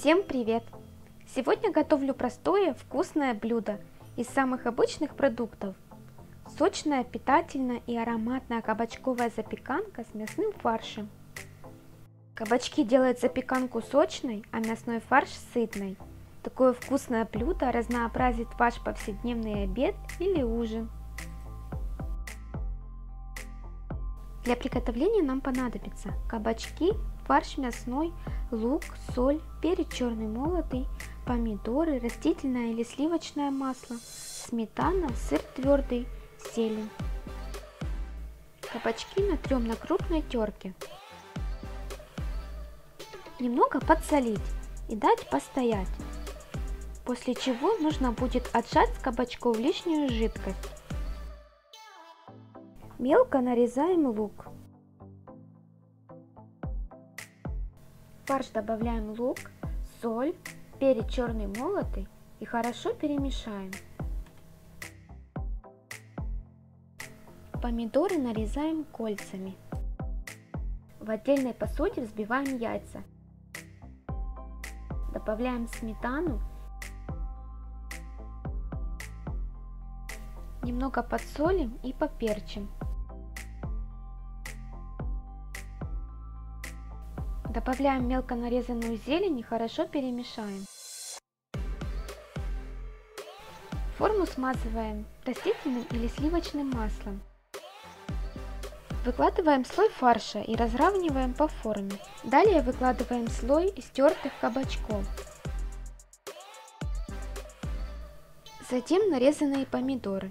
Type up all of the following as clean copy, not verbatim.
Всем привет! Сегодня готовлю простое вкусное блюдо из самых обычных продуктов. Сочная, питательная и ароматная кабачковая запеканка с мясным фаршем. Кабачки делают запеканку сочной, а мясной фарш сытной. Такое вкусное блюдо разнообразит ваш повседневный обед или ужин. Для приготовления нам понадобится кабачки, фарш мясной, лук, соль, перец черный молотый, помидоры, растительное или сливочное масло, сметана, сыр твердый, зелень. Кабачки натрем на крупной терке. Немного подсолить и дать постоять, после чего нужно будет отжать с кабачков лишнюю жидкость. Мелко нарезаем лук. В фарш добавляем лук, соль, перец черный молотый и хорошо перемешаем. Помидоры нарезаем кольцами. В отдельной посуде взбиваем яйца. Добавляем сметану. Немного подсолим и поперчим. Добавляем мелко нарезанную зелень и хорошо перемешаем. Форму смазываем растительным или сливочным маслом. Выкладываем слой фарша и разравниваем по форме. Далее выкладываем слой из тертых кабачков. Затем нарезанные помидоры.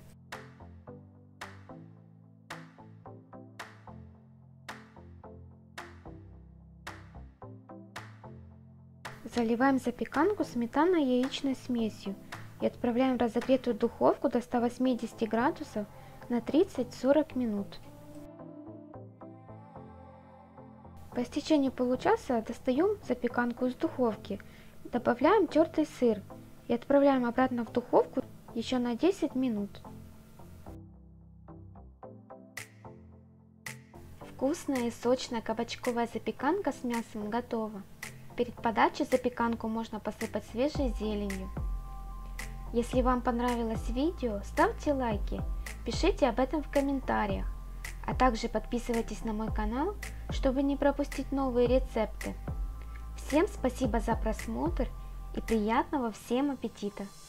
Заливаем запеканку сметано-яичной смесью и отправляем в разогретую духовку до 180 градусов на 30-40 минут. По истечении получаса достаем запеканку из духовки, добавляем тертый сыр и отправляем обратно в духовку еще на 10 минут. Вкусная и сочная кабачковая запеканка с мясом готова. Перед подачей запеканку можно посыпать свежей зеленью. Если вам понравилось видео, ставьте лайки, пишите об этом в комментариях, а также подписывайтесь на мой канал, чтобы не пропустить новые рецепты. Всем спасибо за просмотр и приятного всем аппетита!